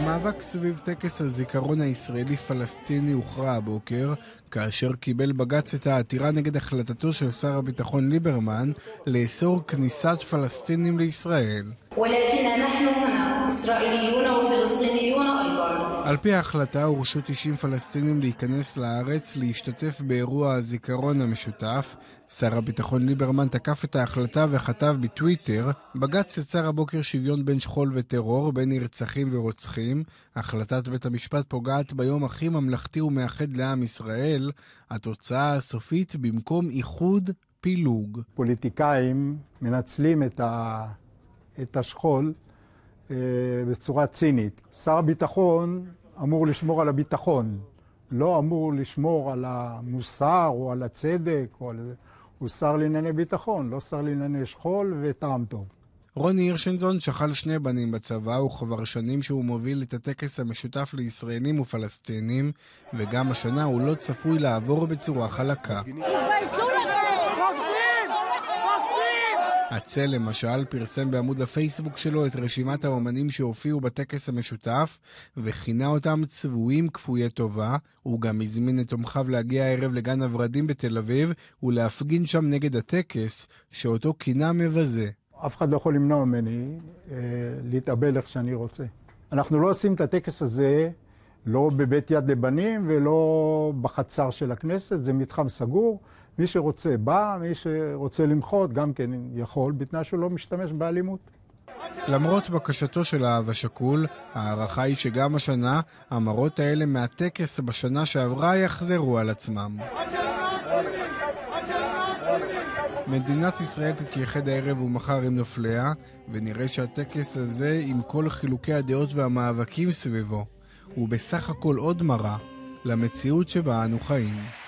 המאבק סביב טקס הזיכרון הישראלי-פלסטיני הוכרע הבוקר, כאשר קיבל בג"ץ את העתירה נגד החלטתו של שר הביטחון ליברמן לאסור כניסת פלסטינים לישראל. על פי ההחלטה הורשו 90 פלסטינים להיכנס לארץ להשתתף באירוע הזיכרון המשותף. שר הביטחון ליברמן תקף את ההחלטה וכתב בטוויטר: בג"ץ יצר הבוקר שוויון בין שכול וטרור, בין נרצחים ורוצחים. החלטת בית המשפט פוגעת ביום הכי ממלכתי ומאחד לעם ישראל. התוצאה הסופית, במקום איחוד, פילוג. פוליטיקאים מנצלים את השכול בצורה צינית. שר הביטחון אמור לשמור על הביטחון, לא אמור לשמור על המוסר או על הצדק, הוא שר לענייני ביטחון, לא שר לענייני שכול וטעם טוב. רוני הירשנזון שכל 2 בנים בצבא, וכבר שנים שהוא מוביל את הטקס המשותף לישראלים ופלסטינים, וגם השנה הוא לא צפוי לעבור בצורה חלקה. הצל למשל פרסם בעמוד הפייסבוק שלו את רשימת האומנים שהופיעו בטקס המשותף וכינה אותם צבועים כפויי טובה. הוא גם הזמין את תומכיו להגיע הערב לגן הוורדים בתל אביב ולהפגין שם נגד הטקס שאותו כינה מבזה. אף אחד לא יכול למנוע ממני להתאבל איך שאני רוצה. אנחנו לא עושים את הטקס הזה לא בבית יד לבנים ולא בחצר של הכנסת, זה מתחם סגור. מי שרוצה בא, מי שרוצה למחות גם כן יכול, בתנאי שהוא לא משתמש באלימות. למרות בקשתו של האב השכול, הערכה היא שגם השנה המראות האלה מהטקס בשנה שעברה יחזרו על עצמם. מדינת ישראל תתייחד הערב ומחר עם נופליה, ונראה שהטקס הזה עם כל חילוקי הדעות והמאבקים סביבו הוא בסך הכל עוד מראה למציאות שבה אנו חיים.